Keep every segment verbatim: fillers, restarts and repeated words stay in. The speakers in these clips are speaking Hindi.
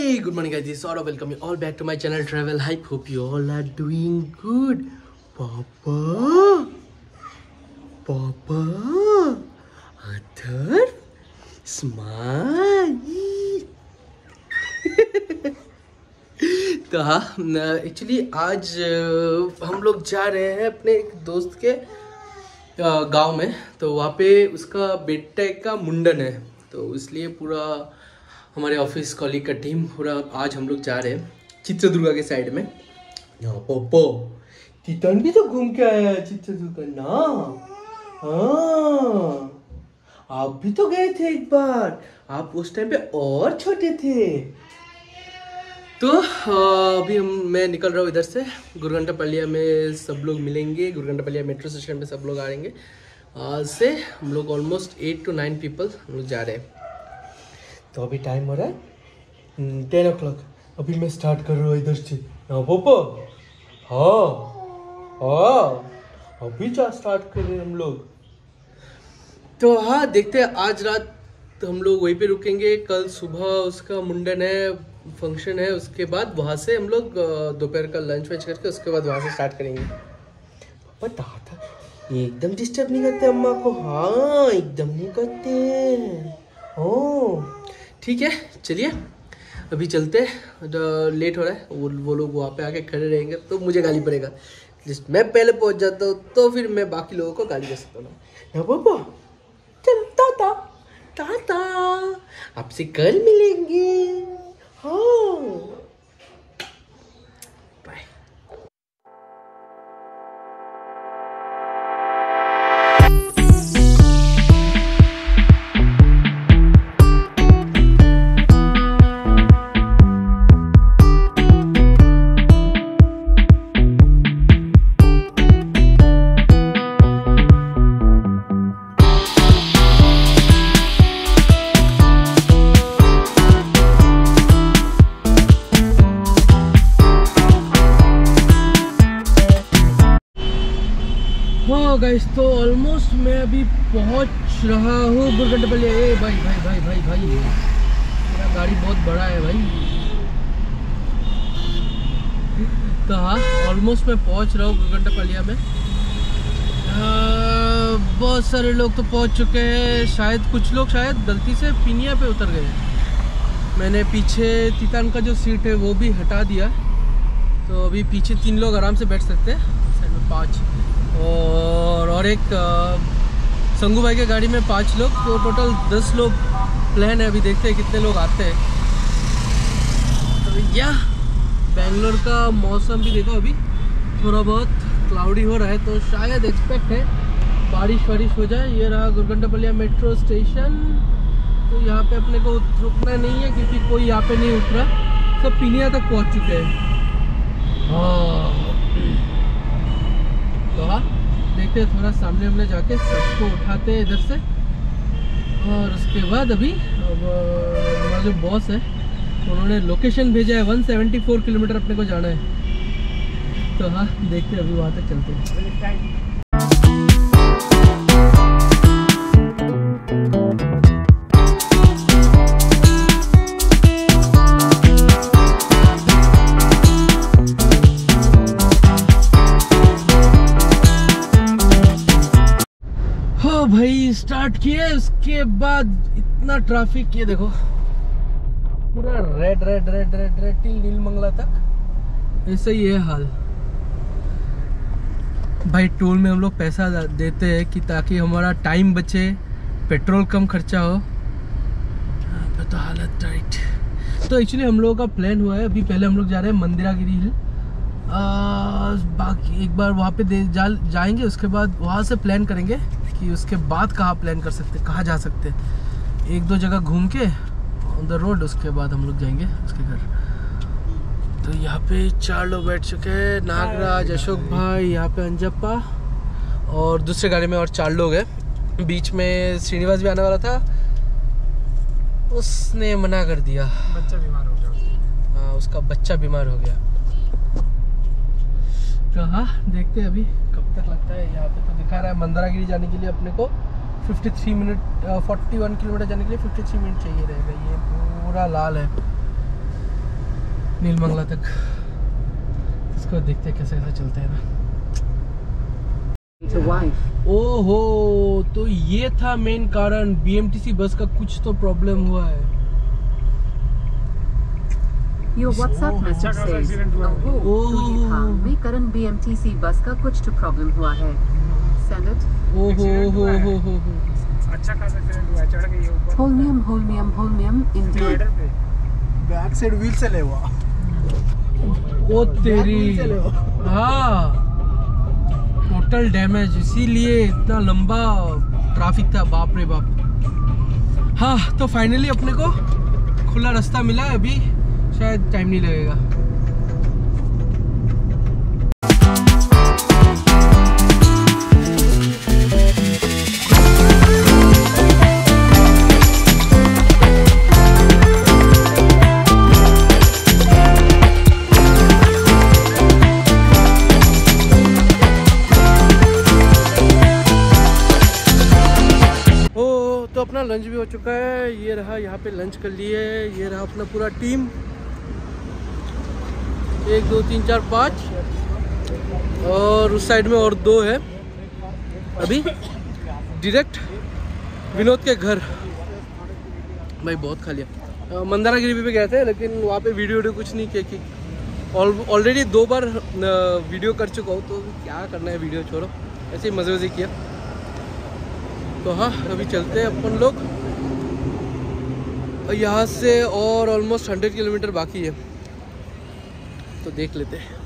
Hey, good morning guys, this is Saurabh. Welcome you all back to my channel Travel Hype. Hope you all are doing good. Papa, Papa, Adhar, smile. तो हाँ, एक्चुअली आज हम लोग जा रहे हैं अपने एक दोस्त के गांव में। तो वहाँ पे उसका बेटे का मुंडन है, तो इसलिए पूरा हमारे ऑफिस कॉलीग का टीम पूरा आज हम लोग जा रहे हैं चित्रदुर्गा के साइड में। यहाँ पोपो तीतन भी तो घूम के आया है चित्रदुर्गा ना। हाँ, आप भी तो गए थे एक बार, आप उस टाइम पे और छोटे थे। तो अभी हम मैं निकल रहा हूँ इधर से। गुरगंटापल्लिया में सब लोग मिलेंगे, गुरगंटापल्लिया मेट्रो स्टेशन पे सब लोग आएंगे। आज से हम लोग almost eight to nine people हम लोग जा रहे हैं। तो अभी टाइम हो रहा है टेन ओ क्लॉक। अभी मैं स्टार्ट कर रहा हूँ इधर से। हाँ पापा, हाँ हाँ अभी जा स्टार्ट कर रहे हैं हम लोग। तो हाँ, देखते हैं आज रात तो हम लोग वहीं पे रुकेंगे। कल सुबह उसका मुंडन है, फंक्शन है, उसके बाद वहाँ से हम लोग दोपहर का लंच वंच करके उसके बाद वहाँ से स्टार्ट करेंगे। पापा दादा एकदम डिस्टर्ब नहीं करते अम्मा को। हाँ एकदम नहीं करते। हाँ ठीक है, चलिए अभी चलते हैं। लेट हो रहा है, वो वो लोग वहाँ पे आके खड़े रहेंगे तो मुझे गाली पड़ेगा। जिस मैं पहले पहुँच जाता हूँ तो फिर मैं बाकी लोगों को गाली दे सकता हूँ ना। पापा चलो टाटा टाटा, आपसे कल मिलेंगे। हाँ बाय। गाइस तो ऑलमोस्ट मैं अभी पहुंच रहा हूँ गुरगंटापल्लिया। ए भाई भाई भाई भाई भाई मेरा गाड़ी बहुत बड़ा है भाई। तो हाँ, ऑलमोस्ट मैं पहुंच रहा हूँ गुरगंटापल्लिया में। बहुत सारे लोग तो पहुंच चुके हैं, शायद कुछ लोग शायद गलती से पिनिया पे उतर गए। मैंने पीछे तीतान का जो सीट है वो भी हटा दिया, तो अभी पीछे तीन लोग आराम से बैठ सकते हैं, साइड में पाँच और और एक संगू भाई के गाड़ी में पाँच लोग, तो टोटल दस लोग प्लान है। अभी देखते हैं कितने लोग आते हैं। तो या बेंगलोर का मौसम भी देखो, अभी थोड़ा बहुत क्लाउडी हो रहा है, तो शायद एक्सपेक्ट है बारिश वारिश हो जाए। ये रहा गुरगंटापल्लिया मेट्रो स्टेशन। तो यहाँ पे अपने को रुकना नहीं है क्योंकि कोई यहाँ पे नहीं उतरा, सब पिनिया तक पहुँच चुके हैं। हाँ तो हाँ, देखते हैं थोड़ा सामने हमने जाके सबको उठाते हैं इधर से, और उसके बाद अभी हमारा जो बॉस है उन्होंने लोकेशन भेजा है, वन सेवेंटी फोर किलोमीटर अपने को जाना है। तो हाँ देखते हैं, अभी वहाँ तक चलते हैं। भाई स्टार्ट किए, उसके बाद इतना ट्रैफिक, ये देखो पूरा red red red red red till Nelamangala तक ऐसा ही है हाल। भाई टोल में हम लोग पैसा देते हैं कि ताकि हमारा टाइम बचे, पेट्रोल कम खर्चा हो। यहाँ तो हालत टाइट। तो एक्चुअली हम लोगों का प्लान हुआ है, अभी पहले हम लोग जा रहे हैं मंदिरागिरी हिल। बाकी एक बार वहाँ पे दे जा जाएंगे, उसके बाद वहाँ से प्लान करेंगे कि उसके बाद कहाँ प्लान कर सकते, कहाँ जा सकते। एक दो जगह घूम के ऑन द रोड, उसके बाद हम लोग जाएंगे उसके घर। तो यहाँ पे चार लोग बैठ चुके हैं, नागराज, अशोक भाई, यहाँ पे अंजप्पा, और दूसरे गाड़ी में और चार लोग हैं। बीच में श्रीनिवास भी आने वाला था, उसने मना कर दिया, बच्चा बीमार हो गया। हाँ उसका बच्चा बीमार हो गया। तो हाँ देखते हैं अभी कब तक लगता है। यहाँ पे तो दिखा रहा है मंदारागिरी जाने के लिए अपने को तिरेपन मिनट, इकतालीस किलोमीटर जाने के लिए तिरेपन मिनट चाहिए रहेगा। ये पूरा लाल है। नीलमंगला तक। इसको देखते हैं कैसे कैसे चलते हैं ना। ओहो, तो ये था मेन कारण, बीएमटीसी बस का कुछ तो प्रॉब्लम हुआ है। Your WhatsApp message says, "ओहो, तो ये था मेन कारण बीएमटीसी बस का कुछ तो प्रॉब्लम हुआ है। Send it." ओहो हो हो हो हो। अच्छा खासा एक्सीडेंट हुआ, चढ़ गई ऊपर। होलमियम होलमियम होलमियम इंडीड। बैक साइड व्हील से ले हुआ। ओ तेरी, हाँ टोटल डैमेज, इसीलिए इतना लंबा ट्रैफिक था, बाप रे बाप। हाँ तो फाइनली अपने को खुला रास्ता मिला है, अभी शायद टाइम नहीं लगेगा। तो अपना लंच भी हो चुका है, ये रहा, यहाँ पे लंच कर लिए। ये रहा अपना पूरा टीम, एक दो तीन चार पाँच, और उस साइड में और दो है। अभी डायरेक्ट विनोद के घर। भाई बहुत खा लिया। मंदारा गिरी पे गए थे, लेकिन वहाँ पे वीडियो वीडियो कुछ नहीं किया कि ऑलरेडी दो बार वीडियो कर चुका हूँ, तो क्या करना है, वीडियो छोड़ो, ऐसे ही मज़े मज़े किया। तो हाँ अभी चलते हैं अपन लोग, यहाँ से और ऑलमोस्ट हंड्रेड किलोमीटर बाकी है, तो देख लेते हैं।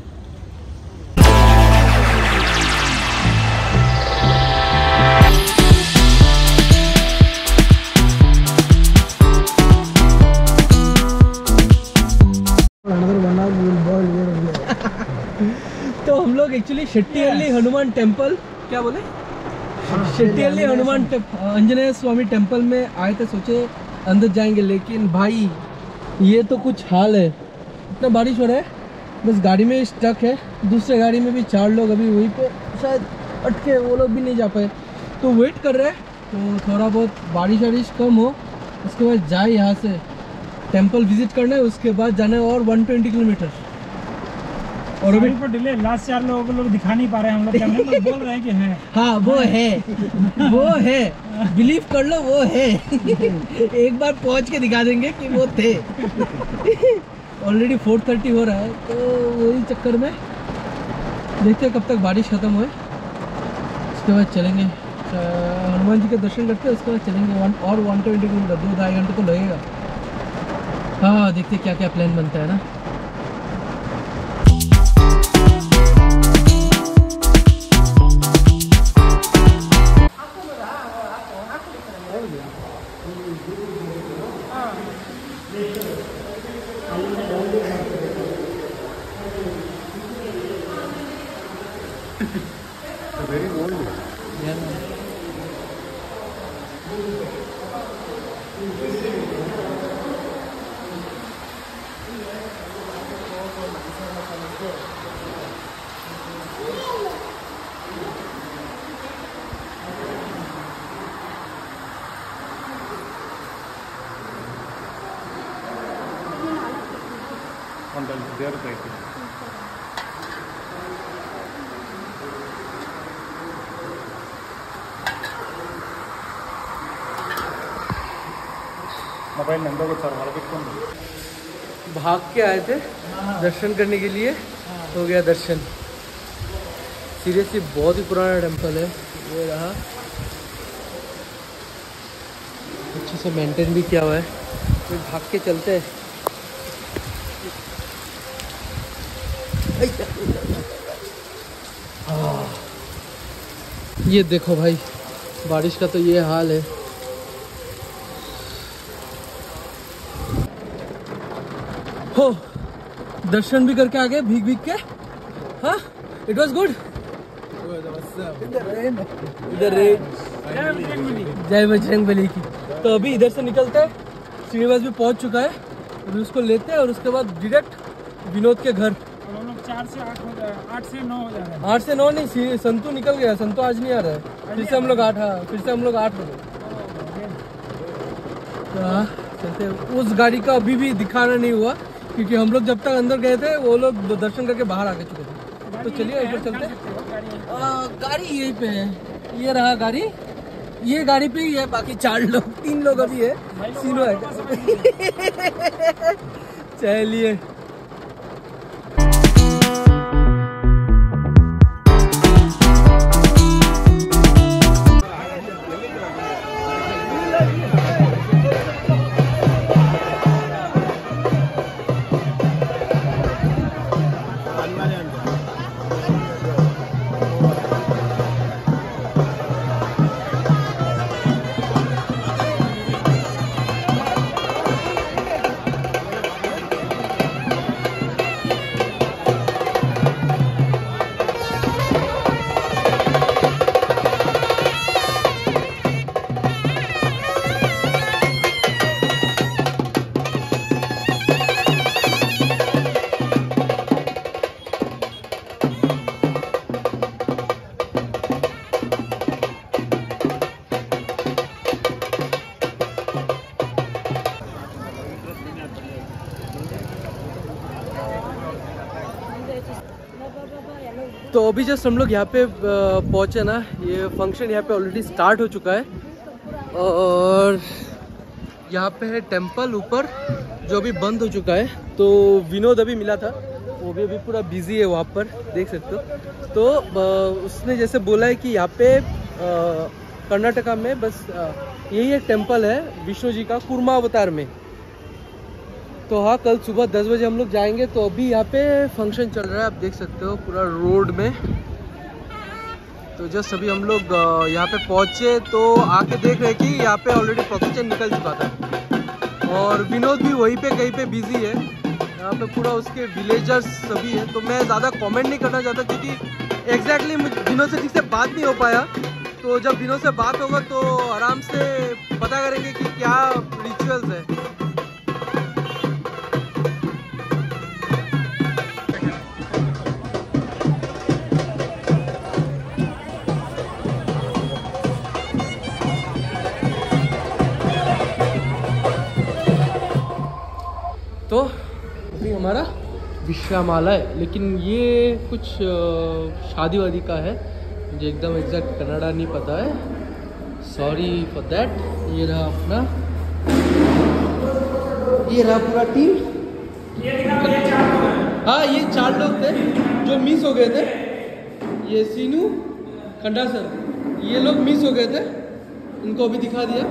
तो हम लोग एक्चुअली शेट्टीहल्ली हनुमान टेम्पल, क्या बोले, शेट्टीहल्ली हनुमान आंजनेय स्वामी टेम्पल में आए थे, सोचे अंदर जाएंगे, लेकिन भाई ये तो कुछ हाल है, इतना बारिश हो रहा है, बस गाड़ी में स्टक है। दूसरे गाड़ी में भी चार लोग अभी वहीं पे शायद अटके, वो लोग भी नहीं जा पाए, तो वेट कर रहे हैं। तो थोड़ा बहुत बारिश वारिश कम हो, उसके बाद जाए यहाँ से टेम्पल विजिट करना है, उसके बाद जाना है और वन ट्वेंटी किलोमीटर। और अभी पर डिले, लास्ट चार लोगों को लोग दिखा नहीं पा रहे हैं, हम लोग कैमरे में बोल रहे हैं कि है। हाँ वो है, वो है, बिलीव कर लो वो है। एक बार पहुंच के दिखा देंगे कि वो थे। ऑलरेडी फोर थर्टी हो रहा है, तो वही चक्कर में देखते हैं कब तक बारिश खत्म होए, उसके बाद चलेंगे हनुमान जी के दर्शन करते हैं, उसके बाद चलेंगे वन और वन ट्वेंटी किलोमीटर, दो ढाई घंटे तो लगेगा। हाँ देखते क्या क्या प्लान बनता है ना। Very old there mobile number को सर वाला भाग के आए थे दर्शन करने के लिए, हो गया दर्शन। सीरियसली बहुत ही पुराना टेम्पल है, ये रहा, अच्छे से मेंटेन भी किया हुआ है। फिर भाग के चलते हैं। ये देखो भाई, बारिश का तो ये हाल है। हो दर्शन भी करके आ गए भीग भीग के। हाँ इट वॉज गुड। इधर जय बजरंगबली की। तो अभी इधर से निकलते हैं, श्रीनिवास भी पहुंच चुका है, अभी उसको लेते हैं और उसके बाद डायरेक्ट विनोद के घर। चार से आठ हो जाए, आठ से नौ हो जाए। आठ से नौ नहीं, संतू निकल गया, संतू आज नहीं आ रहा है, फिर से हम लोग आठ, हाँ फिर से हम लोग आठ हो गए। हाँ चलते हैं। उस गाड़ी का अभी भी दिखाना नहीं हुआ, क्योंकि हम लोग जब तक अंदर गए थे वो लोग दर्शन करके बाहर आ चुके थे। तो चलिए ऊपर चलते हैं। गाड़ी यहीं पे है, ये रहा गाड़ी, ये गाड़ी पे ही है, बाकी चार लोग, तीन लोग अभी है, तीनों है। चलिए तो अभी जस्ट हम लोग यहाँ पे पहुँचे ना, ये फंक्शन यहाँ पे ऑलरेडी स्टार्ट हो चुका है और यहाँ पे है टेम्पल ऊपर जो अभी बंद हो चुका है। तो विनोद अभी मिला था, वो भी अभी पूरा बिजी है वहाँ पर, देख सकते हो। तो उसने जैसे बोला है कि यहाँ पे कर्नाटका में बस यही एक टेम्पल है विष्णु जी का कूर्मा अवतार में। तो हाँ, कल सुबह दस बजे हम लोग जाएंगे। तो अभी यहाँ पे फंक्शन चल रहा है, आप देख सकते हो पूरा रोड में। तो जस्ट अभी हम लोग यहाँ पे पहुँचे तो आके देख रहे कि यहाँ पे ऑलरेडी प्रोसेशन निकल चुका था और विनोद भी वहीं पे कहीं पे बिजी है। यहाँ पे पूरा उसके विलेजर्स सभी है। तो मैं ज़्यादा कमेंट नहीं करना चाहता क्योंकि एग्जैक्टली विनोद से ठीक से बात नहीं हो पाया। तो जब विनोद से बात होगा तो आराम से पता करेंगे कि क्या रिचुअल्स है। तो अभी हमारा विश्रामाला है, लेकिन ये कुछ शादी वादी का है, मुझे एकदम एग्जैक्ट कन्नड़ा नहीं पता है, सॉरी फॉर दैट। ये रहा अपना, ये रहा पूरा टीम। हाँ, ये चार लोग थे जो मिस हो गए थे। ये सीनू, खंडा सर, ये लोग मिस हो गए थे, उनको अभी दिखा दिया।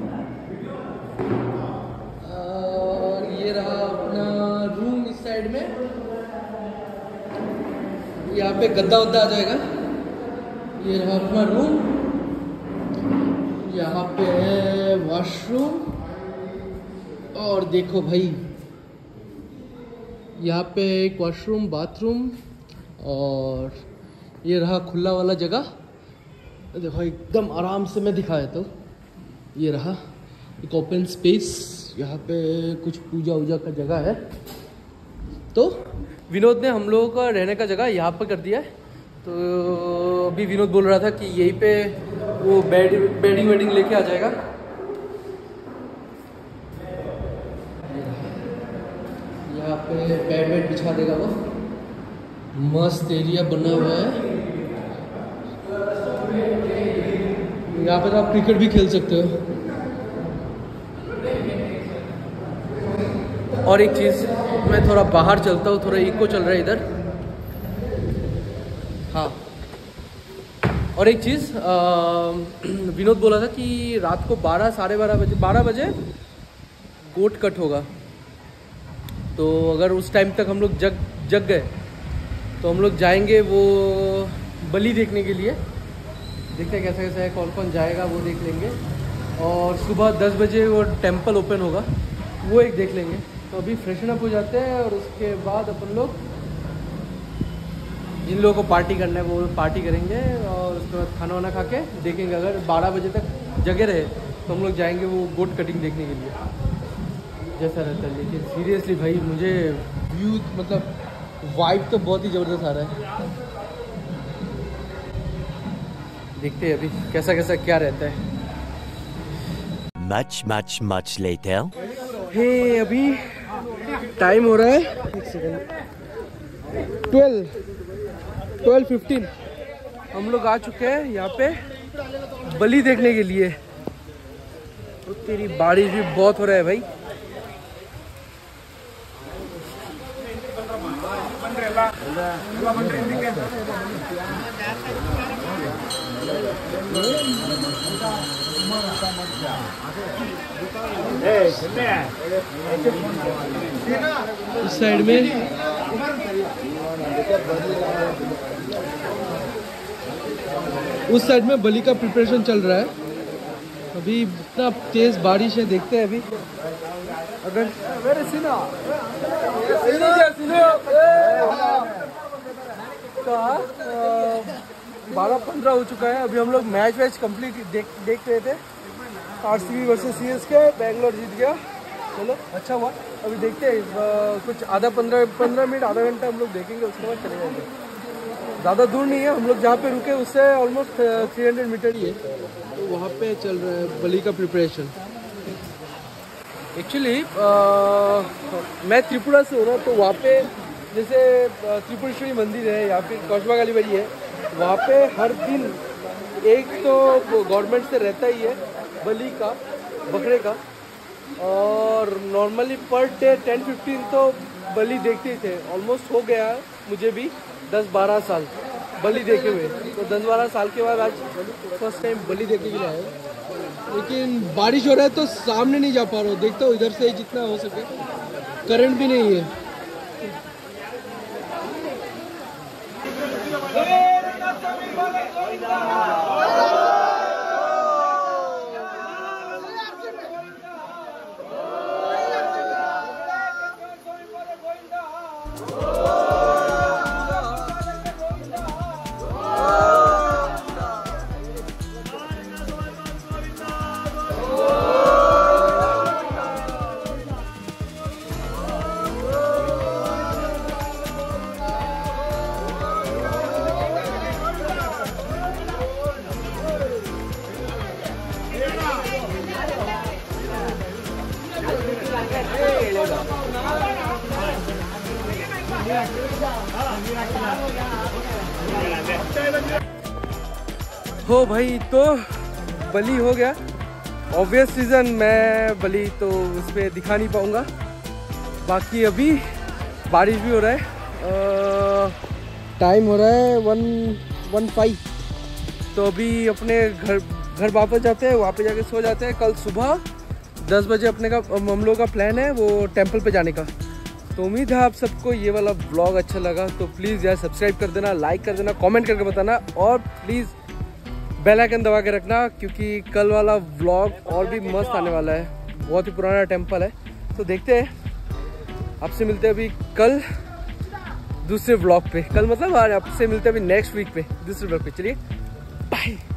ये रहा अपना रूम इस साइड में, यहाँ पे गद्दा वद्दा आ जाएगा। ये रहा अपना रूम, यहाँ पे है वॉशरूम और देखो भाई यहाँ पे एक वॉशरूम, बाथरूम और ये रहा खुला वाला जगह। देखो एकदम आराम से मैं दिखाया। तो ये रहा एक ओपन स्पेस, यहाँ पे कुछ पूजा वूजा का जगह है। तो विनोद ने हम लोगों का रहने का जगह यहाँ पर कर दिया है। तो अभी विनोद बोल रहा था कि यहीं पे वो बेड बेडिंग वेडिंग लेके आ जाएगा। यहाँ पे बेड वेड बिछा देगा वो, मस्त एरिया बना हुआ है। यहाँ पे तो आप क्रिकेट भी खेल सकते हो। और एक चीज़, मैं थोड़ा बाहर चलता हूँ, थोड़ा इको चल रहा है इधर। हाँ, और एक चीज़, विनोद बोला था कि रात को बारह साढ़े बारह बजे बारह बजे गोट कट होगा। तो अगर उस टाइम तक हम लोग जग जग गए तो हम लोग जाएंगे वो बलि देखने के लिए। देखते हैं कैसा कैसा है, कौन कौन जाएगा वो देख लेंगे। और सुबह दस बजे वो टेम्पल ओपन होगा, वो एक देख लेंगे। तो अभी फ्रेशन अप हो जाते हैं और उसके बाद अपन लोग जिन लोगों को पार्टी करना है वो पार्टी करेंगे और उसके बाद खाना वाना खा के देखेंगे। अगर बारह बजे तक जगे रहे तो हम लोग जाएंगे वो गोट कटिंग देखने के लिए, जैसा रहता है। लेकिन सीरियसली भाई मुझे व्यू मतलब वाइब तो बहुत ही ज़बरदस्त आ रहा है। देखते हैं अभी कैसा कैसा क्या रहता है। Much, much, much later. हे अभी टाइम हो रहा है एक सेकंड ट्वेल्व ट्वेल्व फिफ्टीन। हम लोग आ चुके हैं यहाँ पे बलि देखने के लिए। तो तेरी बारिश भी बहुत हो रहा है भाई। इस साइड में उस साइड में बलि का प्रिपरेशन चल रहा है। अभी इतना तेज बारिश है, देखते हैं अभी अगर बारह पंद्रह हो चुका है। अभी हम लोग मैच वैच कंप्लीट देख देख रहे थे। आरसीबी वर्सेस सीएसके, बैंगलोर जीत गया। चलो अच्छा हुआ। अभी देखते हैं कुछ आधा पंद्रह पंद्रह मिनट आधा घंटा हम लोग देखेंगे, उसके बाद चले जाएंगे। ज़्यादा दूर नहीं है, हम लोग जहाँ पे रुके उससे ऑलमोस्ट थ्री हंड्रेड मीटर ही है। तो वहाँ पे चल रहा है बलि का प्रिपरेशन। एक्चुअली मैं त्रिपुरा से हूँ ना, तो वहाँ पे जैसे त्रिपुरेश्वरी मंदिर है या फिर कौशबा काली बाड़ी है, वहाँ पे हर दिन एक तो गवर्नमेंट से रहता ही है बलि का, बकरे का। और normally per day ten fifteen तो बलि देखते थे। ऑलमोस्ट हो गया है मुझे भी दस बारह साल बलि देखे हुए। तो दस बारह साल के बाद आज फर्स्ट टाइम बलि देखने के लिए आए। लेकिन बारिश हो रहा है तो सामने नहीं जा पा रहा हूँ। देखता हूँ इधर से जितना हो सके। करंट भी नहीं है। हो भाई, तो बलि हो गया। ऑब्वियस रीज़न मैं बलि तो उस पर दिखा नहीं पाऊँगा। बाकी अभी बारिश भी हो रहा है। टाइम हो रहा है वन वन फाइव। तो अभी अपने घर घर वापस जाते हैं, वहाँ पे जाके सो जाते हैं। कल सुबह दस बजे अपने का हम लोग का प्लान है वो टेंपल पे जाने का। तो उम्मीद है आप सबको ये वाला व्लॉग अच्छा लगा। तो प्लीज़ यार सब्सक्राइब कर देना, लाइक कर देना, कमेंट करके बताना और प्लीज़ बेल आइकन दबा के रखना, क्योंकि कल वाला व्लॉग और भी मस्त आने वाला है। बहुत ही पुराना टेंपल है। तो देखते हैं, आपसे मिलते हैं अभी कल दूसरे व्लॉग पे। कल मतलब आज आपसे मिलते हैं अभी नेक्स्ट वीक पे दूसरे व्लॉग पे। चलिए बाय।